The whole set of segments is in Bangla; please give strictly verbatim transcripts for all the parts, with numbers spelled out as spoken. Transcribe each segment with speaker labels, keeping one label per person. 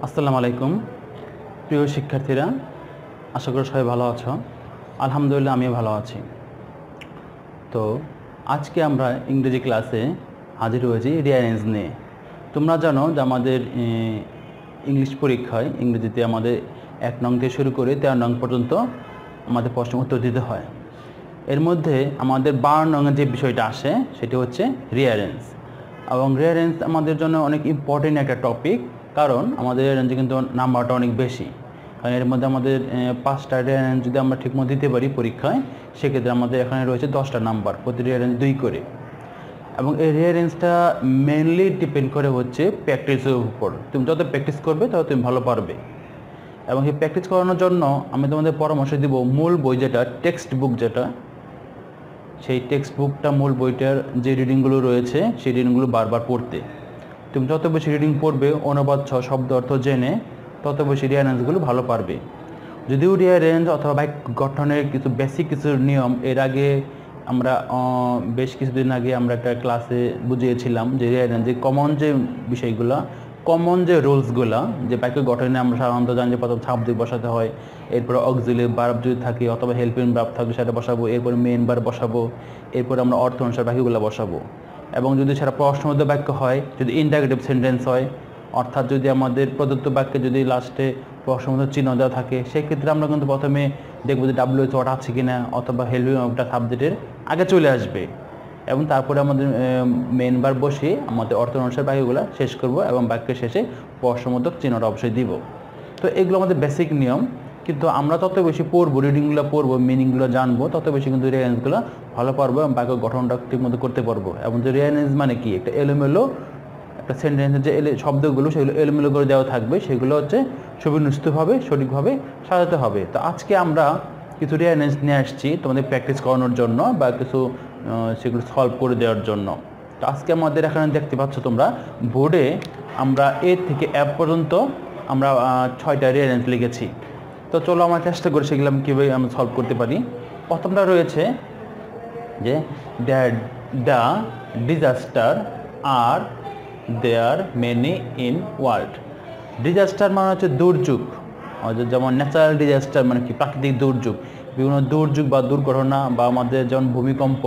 Speaker 1: আসসালামু আলাইকুম প্রিয় শিক্ষার্থীরা, আশা করি সবাই ভালো আছো। আলহামদুলিল্লাহ আমিও ভালো আছি। তো আজকে আমরা ইংরেজি ক্লাসে হাজির হয়েছি রিঅ্যারেঞ্জ নিয়ে। তোমরা জানো যে আমাদের ইংলিশ পরীক্ষায় ইংরেজিতে আমাদের এক নং থেকে শুরু করে তেরো নং পর্যন্ত আমাদের প্রশ্ন উত্তর দিতে হয়। এর মধ্যে আমাদের বারো নংয়ের যে বিষয়টা আসে সেটি হচ্ছে রিঅ্যারেঞ্জ, এবং রিঅ্যারেঞ্জ আমাদের জন্য অনেক ইম্পর্টেন্ট একটা টপিক, কারণ আমাদের রিঅ্যারেঞ্জে কিন্তু নাম্বারটা অনেক বেশি। কারণ এর মধ্যে আমাদের পাঁচটা রিঅ্যারেঞ্জ যদি আমরা ঠিকমতো দিতে পারি পরীক্ষায়, সেক্ষেত্রে আমাদের এখানে রয়েছে দশটা নাম্বার, প্রতি রিঅ্যারেঞ্জ দুই করে। এবং এই রিঅ্যারেঞ্জটা মেনলি ডিপেন্ড করে হচ্ছে প্র্যাকটিসের উপর। তুমি যত প্র্যাকটিস করবে তত তুমি ভালো পারবে। এবং এই প্র্যাকটিস করানোর জন্য আমি তোমাদের পরামর্শ দিব, মূল বই যেটা টেক্সট বুক, যেটা সেই টেক্সট বুকটা মূল বইটার যে রিডিংগুলো রয়েছে সেই রিডিংগুলো বারবার পড়তে। তুমি যত বেশি রিডিং পড়বে, অনুবাদ সহ শব্দ অর্থ জেনে, তত বেশি রিঅ্যারেঞ্জগুলো ভালো পারবে। যদিও রিঅ্যারেঞ্জ অথবা বাক্য গঠনের কিছু বেসিক কিছু নিয়ম এর আগে আমরা বেশ কিছুদিন আগে আমরা একটা ক্লাসে বুঝিয়েছিলাম, যে রিঅ্যারেঞ্জে কমন যে বিষয়গুলো, কমন যে রুলসগুলো, যে বাক্য গঠনে আমরা সাধারণত জানি যে প্রথম সাবজেক্ট বসাতে হয়, এরপরে অক্সিলিয়ারি ভার্ব যদি থাকে অথবা হেল্পিং ভার্ব থাকবে সেটা বসাবো, এরপরে মেইন ভার্ব বসাবো, এরপরে আমরা অর্থ অনুসারে বাক্যগুলো বসাবো। এবং যদি সেটা প্রশ্নবোধক বাক্য হয়, যদি ইন্টারগেটিভ সেন্টেন্স হয়, অর্থাৎ যদি আমাদের প্রদত্ত বাক্যে যদি লাস্টে প্রশ্নবোধক চিহ্ন দেওয়া থাকে, সেক্ষেত্রে আমরা কিন্তু প্রথমে দেখবো যে ডাব্লিউএইচ ওয়ার্ড আছে কিনা, অথবা হেল্পিং ভার্বটা সাবজেক্টের আগে চলে আসবে, এবং তারপরে আমাদের মেন ভার্ব বসিয়ে আমাদের অর্থ অনুসারে বাক্যগুলো শেষ করব, এবং বাক্যের শেষে প্রশ্নবোধক চিহ্নটা অবশ্যই দিব। তো এগুলো আমাদের বেসিক নিয়ম, কিন্তু আমরা তত বেশি পড়বো, রিডিংগুলো পড়বো, মিনিংগুলো জানবো, তত বেশি কিন্তু রিঅ্যারেঞ্জগুলো ভালো পারবো এবং বাক্য গঠনটা ঠিকমতো করতে পারবো। এবং যে রিঅ্যারেঞ্জ মানে কি, একটা এলোমেলো একটা সেন্টেন্সের যে এলে শব্দগুলো সেগুলো এলোমেলো করে দেওয়া থাকবে, সেগুলো হচ্ছে সুবিন্যস্তভাবে সঠিকভাবে সাজাতে হবে। তো আজকে আমরা কিছু রিঅ্যারেঞ্জ নিয়ে আসছি তোমাদের প্র্যাকটিস করানোর জন্য, বা কিছু সেগুলো সলভ করে দেওয়ার জন্য। তো আজকে আমাদের এখানে দেখতে পাচ্ছ তোমরা বোর্ডে, আমরা এ থেকে অ্যাপ পর্যন্ত আমরা ছয়টা রিঅ্যারেঞ্জ লিখেছি। তো চলো আমরা চেষ্টা করি সেগুলো আমি কীভাবে আমরা সলভ করতে পারি। প্রথমটা রয়েছে যে the the disaster are there many in world. Disaster মানে হচ্ছে দুর্যোগ, যেমন ন্যাচারাল ডিজাস্টার মানে কি, প্রাকৃতিক দুর্যোগ, বিভিন্ন দুর্যোগ বা দুর্ঘটনা, বা আমাদের যেমন ভূমিকম্প,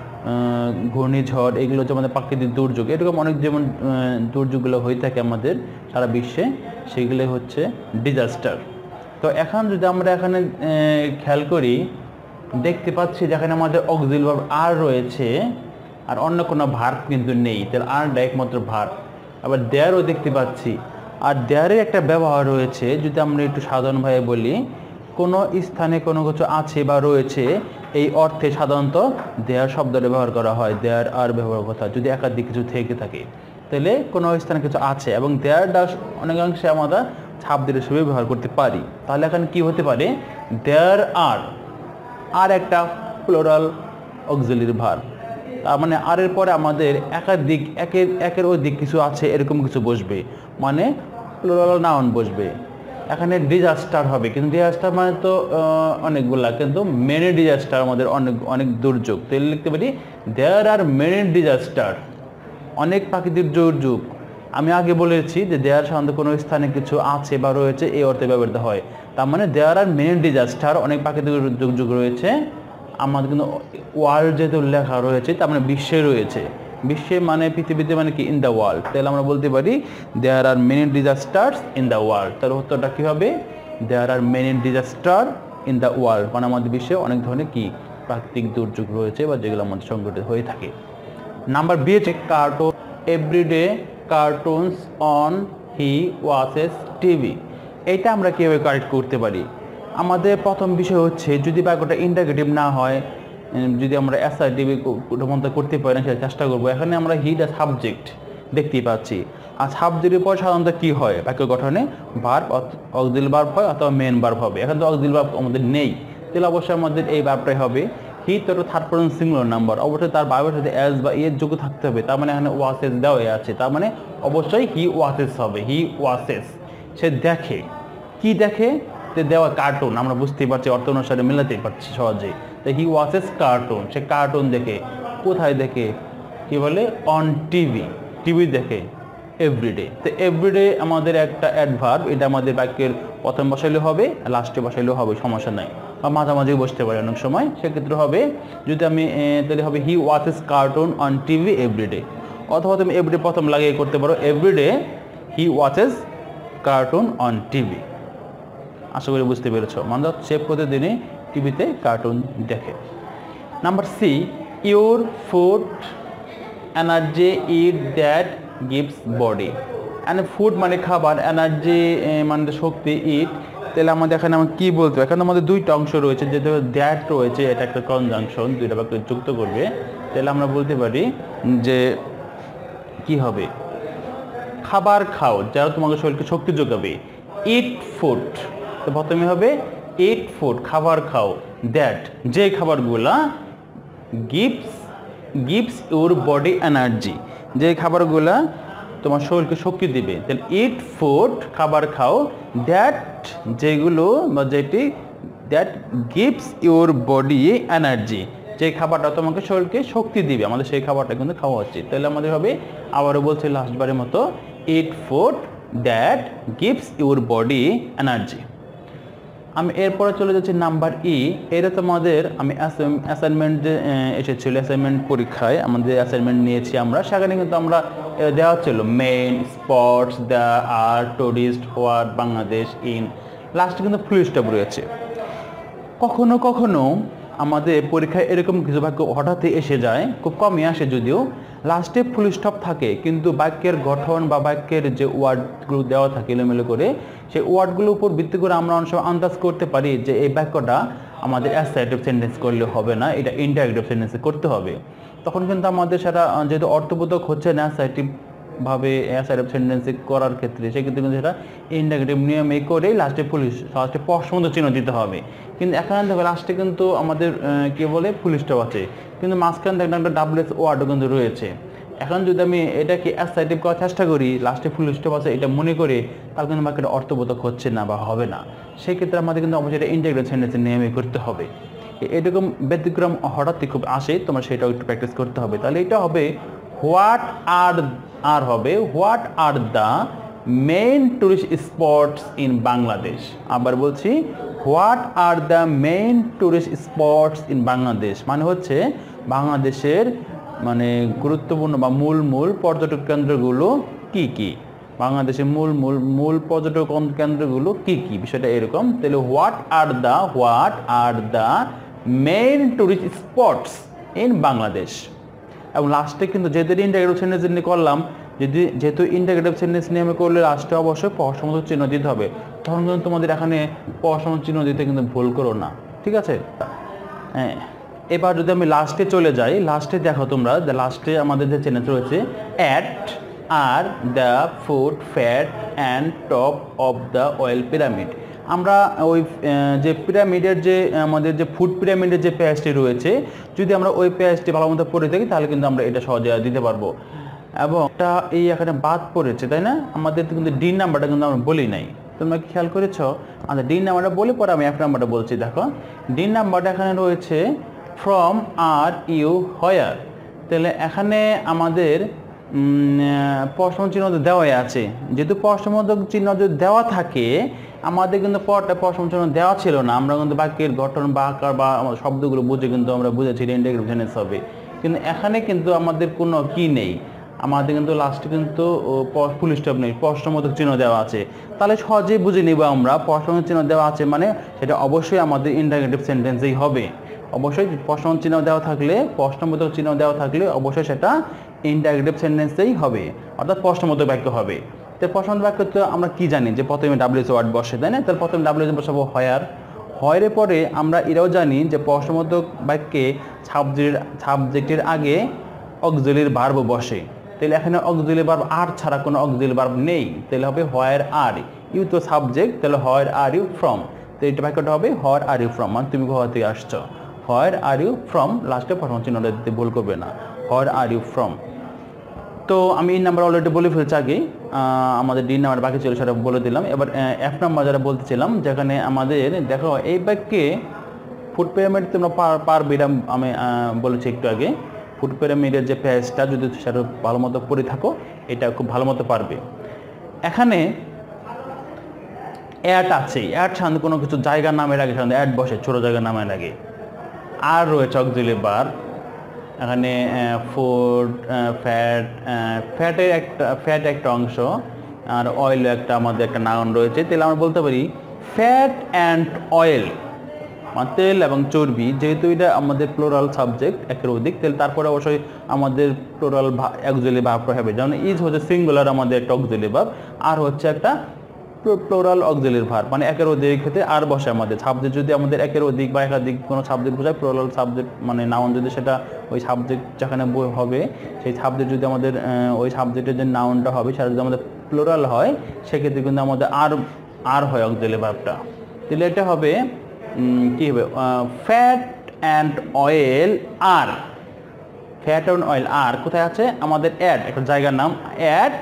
Speaker 1: ঘূর্ণিঝড়, এগুলো হচ্ছে আমাদের প্রাকৃতিক দুর্যোগ। এরকম অনেক যেমন দুর্যোগগুলো হয়ে থাকে আমাদের সারা বিশ্বে, সেগুলো হচ্ছে ডিজাস্টার। তো এখন যদি আমরা এখানে খেয়াল করি, দেখতে পাচ্ছি যেখানে আমাদের অক্সিলারি ভার্ব আর রয়েছে, আর অন্য কোনো ভার্ব কিন্তু নেই, তাহলে আরটা একমাত্র ভার্ব। আবার দেয়ারও দেখতে পাচ্ছি, আর দেয়ারের একটা ব্যবহার রয়েছে, যদি আমরা একটু সাধারণভাবে বলি, কোনো স্থানে কোনো কিছু আছে বা রয়েছে, এই অর্থে সাধারণত দেয়ার শব্দটা ব্যবহার করা হয়। দেয়ার আর ব্যবহার কথা যদি একাধিক কিছু থেকে থাকে, তাহলে কোনো স্থানে কিছু আছে, এবং দেয়ারটা অনেকাংশে আমরা ছাব্দের হিসেবে ব্যবহার করতে পারি। তাহলে এখন কি হতে পারে, দেয়ার আর আর একটা প্লুরাল অক্সিলারি ভার্ব, তার মানে আর এর পরে আমাদের একাধিক একের একের অধিক কিছু আছে এরকম কিছু বসবে, মানে প্লুরাল নাউন বসবে। এখানে ডিজাস্টার হবে, কিন্তু ডিজাস্টার মানে তো অনেকগুলা, কিন্তু মেনি ডিজাস্টার আমাদের অনেক অনেক দুর্যোগ। তো লিখতে পারি দেয়ার আর মেনি ডিজাস্টার, অনেক প্রাকৃতিক দুর্যোগ। আমি আগে বলেছি যে দেয়ার সাধারণত কোনো স্থানে কিছু আছে বা রয়েছে এই অর্থে ব্যবহৃত হয়। তার মানে দেয়ার আর মেনি ডিজাস্টার, অনেক প্রাকৃতিক দুর্যোগ রয়েছে আমাদের, কিন্তু ওয়ার্ল্ড যেহেতু লেখা রয়েছে, তার মানে বিশ্বে রয়েছে। বিশ্বে মানে পৃথিবীতে, মানে কি ইন দ্য ওয়ার্ল্ড। তাহলে আমরা বলতে পারি there are many disasters in the world. তার উত্তরটা কী হবে, there are many disaster in the world, মানে আমাদের বিশ্বে অনেক ধরনের কি প্রাকৃতিক দুর্যোগ রয়েছে, বা যেগুলো আমাদের সংঘটিত হয়ে থাকে। নাম্বার বি হচ্ছে cartoon, everyday cartoons on he watches TV. এইটা আমরা কীভাবে কারেক্ট করতে পারি? আমাদের প্রথম বিষয় হচ্ছে, যদি বাক্যটা ইন্টারগেটিভ না হয়, যদি আমরা অ্যাসার্টিভ করতে পারি না, সেটা চেষ্টা করবো। এখানে আমরা হিটা সাবজেক্ট দেখতেই পাচ্ছি, আর সাবজেক্টের পর সাধারণত কী হয় বাক্য গঠনে, ভার্ব, অক্সিলারি ভার্ব হয় অথবা মেন ভার্ব হবে। এখন তো অক্সিলারি ভার্ব আমাদের নেই, তাহলে অবশ্যই আমাদের এই ভার্বটাই হবে। হি তো থার্ড পারসন সিঙ্গুলার নাম্বার, অবশ্যই তার ভার্বের সাথে এস বা এর যোগ্য থাকতে হবে। তার মানে এখানে ওয়াচেস দেওয়া আছে, তার মানে অবশ্যই হি ওয়াচেস হবে। হি ওয়াচেস, সে দেখে। কি দেখে? দেওয়া কার্টুন, আমরা বুঝতেই পারছি, অর্থ অনুসারে মেলাতে পারছি সহজেই। তো হি ওয়াচেস কার্টুন, সে কার্টুন দেখে। কোথায় দেখে? কি বলে? অন টিভি, টিভি দেখে। এভরিডে। তো এভরিডে আমাদের একটা অ্যাডভার্ব, এটা আমাদের বাক্যের প্রথম বসাইলেও হবে, লাস্টে বসাইলেও হবে, সমস্যা নাই, বা মাঝামাঝি বসতে পারে অনেক সময়, সেক্ষেত্রে হবে যদি আমি তাহলে হবে he watches cartoon on TV everyday, অথবা তুমি এভরিডে প্রথম লাগিয়ে করতে পারো everyday he watches cartoon on TV. আশা করি বুঝতে পেরেছ, মানে সে প্রতিদিনই টিভিতে কার্টুন দেখে। Number C, your food energy eat that gives body. And food মানে খাবার, এনার্জি মানে শক্তি, ইট তাহলে আমাদের এখানে আমরা কী বলতে হবে, এখানে আমাদের দুইটা অংশ রয়েছে, যেহেতু দ্যাট রয়েছে, এটা একটা কনজাংশন, দুইটা বাক্য যুক্ত করবে, তাহলে আমরা বলতে পারি যে কি হবে, খাবার খাও যারা তোমাকে শরীরকে শক্তি যোগাবে, ইট ফুড, তো প্রথমে হবে ইট ফুড খাবার খাও, দ্যাট যে খাবারগুলা gives gives your body energy, যে খাবারগুলা তোমার শরীরকে শক্তি দিবে, তাহলে ইট ফুড খাবার খাও, দ্যাট যেগুলো বা যেটি that gives your body energy, যে খাবারটা তোমাকে শরীরকে শক্তি দিবে, আমাদের সেই খাবারটা কিন্তু খাওয়া উচিত। তাহলে আমাদের হবে, আবারও বলছি লাস্টবারের মতো, eat food that gives your body energy. আমি এরপরে চলে যাচ্ছি নাম্বার ই। এটা তোমাদের আমি অ্যাসাইনমেন্ট যে এসেছিল, অ্যাসাইনমেন্ট পরীক্ষায় আমাদের অ্যাসাইনমেন্ট নিয়েছি আমরা, সেখানে কিন্তু আমরা দেওয়া ছিল main spots the are tourist word Bangladesh in, লাস্টে কিন্তু ফুল স্টপ রয়েছে। কখনো কখনো আমাদের পরীক্ষায় এরকম কিছু বাক্য হঠাৎই এসে যায়, খুব কমই আসে যদিও, লাস্টে ফুল স্টপ থাকে, কিন্তু বাক্যের গঠন বা বাক্যের যে ওয়ার্ডগুলো দেওয়া থাকে এলোমেলো করে, সেই ওয়ার্ডগুলোর উপর ভিত্তি করে আমরা অনেক সময় আন্দাজ করতে পারি যে এই বাক্যটা আমাদের অ্যাসার্টিভ সেন্টেন্স করলে হবে না, এটা ইন্টারোগেটিভ সেন্টেন্সে করতে হবে। তখন কিন্তু আমাদের সেটা যেহেতু অর্থবোধক হচ্ছে না অ্যাসার্টিভ ভাবে অ্যাসার্টিভ সেন্টেন্সে করার ক্ষেত্রে, সেক্ষেত্রে কিন্তু সেটা ইন্টারোগেটিভ নিয়মে করে লাস্টে ফুল লাস্টে প্রশ্নবোধক চিহ্ন দিতে হবে। কিন্তু এখানে দেখো লাস্টে কিন্তু আমাদের কী বলে ফুল স্টপ আছে, কিন্তু মাঝখানে দেখলাম একটা ডাবলএস ওয়ার্ডও কিন্তু রয়েছে। এখন যদি আমি এটাকে অ্যাসার্টিভ করার চেষ্টা করি, লাস্টে ফুল স্টপ আছে এটা মনে করে, তাহলে কিন্তু বাক্যটা অর্থবোধক হচ্ছে না বা হবে না, সেক্ষেত্রে আমাদের কিন্তু অবশ্যই এটা ইন্টারোগেটিভ সেন্টেন্সের নিয়মে করতে হবে। এরকম ব্যতিক্রম হঠাৎই খুব আসে, তোমার সেটাও একটু প্র্যাকটিস করতে হবে। তাহলে এটা হবে হোয়াট আর আর হবে what are the main tourist spots in Bangladesh. আবার বলছি, what are the main tourist spots in Bangladesh, মানে হচ্ছে বাংলাদেশের মানে গুরুত্বপূর্ণ বা মূল মূল পর্যটক কেন্দ্রগুলো কি কি, বাংলাদেশের মূল মূল মূল পর্যটক কেন্দ্রগুলো কি কি, বিষয়টা এরকম। তাহলে what are the what are the main tourist spots in Bangladesh. এবং লাস্টে কিন্তু যেহেতু ইন্টারোগেটিভ সেন্টেন্স নিয়ে করলাম, যদি যেহেতু ইন্টারোগেটিভ সেন্টেন্স নিয়ে আমি করলে লাস্টে অবশ্যই প্রশ্নবোধক চিহ্ন দিতে হবে, তখন কিন্তু তোমাদের এখানে প্রশ্নবোধক চিহ্ন দিতে কিন্তু ভুল করো না, ঠিক আছে? হ্যাঁ, এবার যদি আমি লাস্টে চলে যাই, লাস্টে দেখো তোমরা যে লাস্টে আমাদের যে সেন্টেন্স রয়েছে, at are the food fat and top of the oil pyramid. আমরা ওই যে পিরামিডের যে আমাদের যে ফুড পিরামিডের যে পেজটি রয়েছে, যদি আমরা ওই পেজটি ভালো মতো পড়ে থাকি, তাহলে কিন্তু আমরা এটা সহজে দিতে পারবো। এবং এটা এই এখানে বাদ পড়েছে, তাই না? আমাদের কিন্তু ডি নাম্বারটা কিন্তু আমরা বলি নাই, তোমরা কি খেয়াল করেছো? আচ্ছা, ডি নাম্বারটা বলে পরে আমি এক নাম্বারটা বলছি। দেখো, ডি নাম্বারটা এখানে রয়েছে ফ্রম আর ইউ হোয়ার। তাহলে এখানে আমাদের প্রশ্নবোধক চিহ্ন দেওয়াই আছে, যেহেতু প্রশ্নবোধক চিহ্ন যদি দেওয়া থাকে, আমাদের কিন্তু পরটা প্রশ্নবোধক চিহ্ন দেওয়া ছিল না, আমরা কিন্তু বাক্যের গঠন বা আকার বা শব্দগুলো বুঝে কিন্তু আমরা বুঝেছি ইন্টারোগেটিভ সেন্টেন্স হবে। কিন্তু এখানে কিন্তু আমাদের কোনো কি নেই, আমাদের কিন্তু লাস্টে কিন্তু ফুল স্টপ নেই, প্রশ্নবোধক চিহ্ন দেওয়া আছে। তাহলে সহজেই বুঝে নিব আমরা প্রশ্নবোধক চিহ্ন দেওয়া আছে মানে সেটা অবশ্যই আমাদের ইন্টারোগেটিভ সেন্টেন্সেই হবে। অবশ্যই প্রশ্নবোধক চিহ্ন দেওয়া থাকলে প্রশ্নবোধক চিহ্ন দেওয়া থাকলে অবশ্যই সেটা ইন্টারোগেটিভ সেন্টেন্সেই হবে, অর্থাৎ প্রশ্নবোধক বাক্য হবে। তো প্রশ্নবোধক বাক্য তো আমরা কি জানি যে প্রথমে ডাব্লিউএস ওয়ার্ড বসে, তাই না? তাহলে প্রথমে ডাব্লিউএস বসাবো হোয়ার, হোয়ারের পরে আমরা এটাও জানি যে প্রশ্নবোধক বাক্যে সাবজেক্ট সাবজেক্টের আগে অক্সিলারি ভার্ব বসে। তাহলে এখানে অক্সিলারি ভার্ব আর ছাড়া কোনো অক্সিলারি ভার্ব নেই, তাহলে হবে হোয়ার আর ইউ, তো সাবজেক্ট, তাহলে হোয়ার আর ইউ ফ্রম। তো এটা বাক্যটা হবে হোয়ার আর ইউ ফ্রম, মানে তুমি কোথা থেকে আসছো, হোয়ার আর ইউ ফ্রম, লাস্টে প্রশ্ন চিহ্নটা দিতে ভুল করবে না, হোয়ার আর ইউ ফ্রম। তো আমি এই নাম্বার অলরেডি বলে ফেলছি আগে, আমাদের ডি নাম্বার বাকি ছিল সেটা বলে দিলাম। এবার এফ নাম্বার যারা বলতেছিলাম, যেখানে আমাদের দেখো এই বাক্যে ফুড পিরামিড তোমরা পার পার বিরাম আমি বলেছি একটু আগে, ফুড পিরামিডের যে পেজটা যদি সেটা ভালো মতো পড়ে থাকো এটা খুব ভালো মতো পারবে। এখানে অ্যাড আছে, অ্যাড সাধারণত কোনো কিছু জায়গার নামের আগে সাধারণত অ্যাড বসে, ছোটো জায়গার নামের আগে। আর রয়েছে অক্সিলারি ভার্ব, এখানে ফুড, ফ্যাট, ফ্যাটের একটা ফ্যাট একটা অংশ, আর অয়েল একটা আমাদের একটা নাউন রয়েছে। তাহলে আমরা বলতে পারি ফ্যাট অ্যান্ড অয়েল, মানে তেল এবং চর্বি। যেহেতু এটা আমাদের প্লোরাল সাবজেক্ট, একের অধিক, তাহলে তারপরে অবশ্যই আমাদের প্লোরাল অক্সিলারি ভার্বটা হবে। যেমন ইজ হচ্ছে সিঙ্গুলার আমাদের একটা অক্সিলারি ভার্ব, আর হচ্ছে একটা প্লোরাল অক্সিলারি ভার্ব, মানে একের অধিক ক্ষেত্রে আর বসে আমাদের সাবজেক্ট যদি আমাদের একের অধিক বা একাধিক কোনো সাবজেক্ট বোঝায়, প্লোরাল সাবজেক্ট মানে নাউন যদি সেটা ওই সাবজেক্ট যেখানে হবে সেই সাবজেক্ট যদি আমাদের ওই সাবজেক্টের যে নাউনটা হবে সেটা যদি আমাদের প্লোরাল হয় সেক্ষেত্রে কিন্তু আমাদের আর আর হয় অক্সিলারি ভার্বটা। তাহলে এটা হবে কী হবে, fat and oil are, fat and oil are কোথায় আছে আমাদের অ্যাড, একটা জায়গার নাম অ্যাড,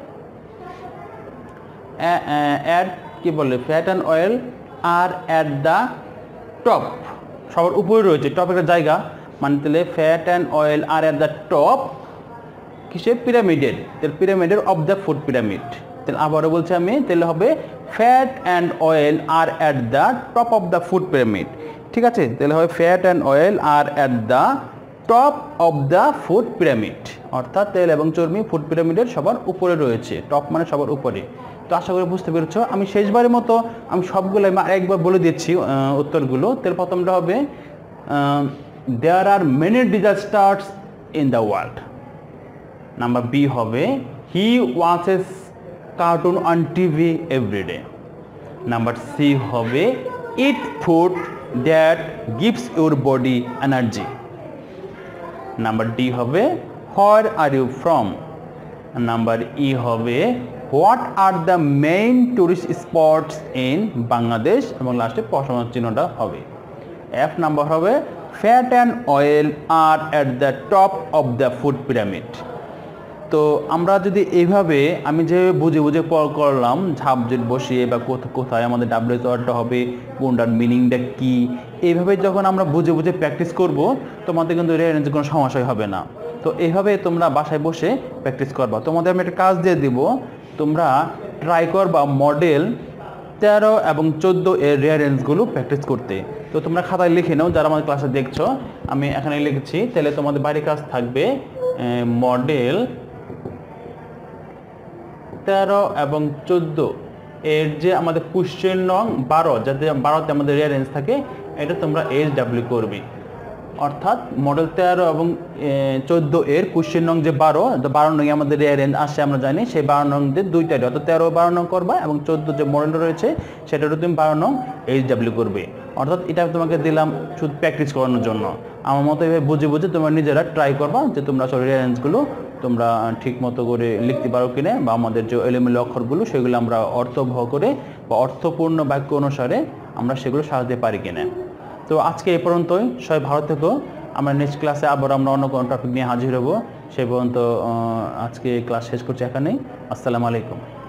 Speaker 1: অ্যাড কি বলে fat and oil are at the top, সবার উপরে রয়েছে, টপ একটা জায়গা, মানে তাহলে fat and oil are at the top কিসে, পিরামিডের, তাহলে পিরামিডের অফ দ্য ফুড পিরামিড। তাহলে আবারও বলছি আমি, তাহলে হবে fat and oil are at the top of the food pyramid. ঠিক আছে, তাহলে হবে fat and oil are at the top of the food pyramid, অর্থাৎ তেল এবং চর্বি ফুড পিরামিডের সবার উপরে রয়েছে, টপ মানে সবার উপরে। তো আশা করি বুঝতে পেরেছ। আমি শেষবারের মতো আমি সবগুলো একবার বলে দিচ্ছি উত্তরগুলো। তাহলে প্রথমটা হবে there are many disasters in the world. Number B হবে he watches cartoon on TV everyday. Number C হবে eat food that gives your body energy. Number D হবে where are you from. Number E হবে what are the main tourist spots in Bangladesh, এবং লাস্টে প্রশ্ন চিহ্নটা হবে। এফ নাম্বার হবে fat and oil are at the top of the food pyramid. তো আমরা যদি এইভাবে আমি যে বুঝে বুঝে করলাম সাবজেক্ট বসিয়ে বা কোথায় আমাদের ডাব্লিউএস ওয়ার্ডটা হবে, কোনটার মিনিংটা কী, এইভাবে যখন আমরা বুঝে বুঝে প্র্যাকটিস করব তোমাদের কিন্তু রেঞ্জে কোনো সমস্যাই হবে না। তো এইভাবে তোমরা বাসায় বসে প্র্যাকটিস করবা। তোমাদের আমি একটা কাজ দিয়ে দিব, তোমরা ট্রাই করবা মডেল তেরো এবং চোদ্দো এর রেয়ারেন্সগুলো প্র্যাকটিস করতে। তো তোমরা খাতায় লিখে নাও যারা আমাদের ক্লাসে দেখছো, আমি এখানে লিখেছি। তাহলে তোমাদের বাড়ির কাজ থাকবে মডেল তেরো এবং চোদ্দো এর যে আমাদের কোশ্চেন নং বারো, যাতে বারোতে আমাদের রেয়ারেন্স থাকে, এটা তোমরা এইচ ডাব্লিউ করবে। অর্থাৎ মডেল তেরো এবং চোদ্দো এর কোশ্চেন নং যে বারো, বারো নং আমাদের রেয়ারেন্স আসে আমরা জানি, সেই বারো নং দিয়ে দুইটাই, অর্থাৎ তেরো বারো নং করবা এবং চোদ্দো যে মডেলটা রয়েছে সেটারও তুমি বারো নং এইচ ডাব্লিউ করবে। অর্থাৎ এটা তোমাকে দিলাম শুধু প্র্যাকটিস করানোর জন্য। আমার মতো এভাবে বুঝে বুঝে তোমরা নিজেরা ট্রাই করবা যে তোমরা আসলে রেয়ারেন্সগুলো তোমরা ঠিক মতো করে লিখতে পারো কিনা, বা আমাদের যে এলোমেলো অক্ষরগুলো সেগুলো আমরা অর্থবহ করে বা অর্থপূর্ণ বাক্য অনুসারে আমরা সেগুলো সাজাতে পারি কিনা। তো আজকে এই পর্যন্তই, সবাই ভালো থেকো। আমরা নেক্সট ক্লাসে আবার আমরা অন্য কোনো টপিক নিয়ে হাজির হব। সেই পর্যন্ত আজকে ক্লাস শেষ করছি এখানেই। আসসালামু আলাইকুম।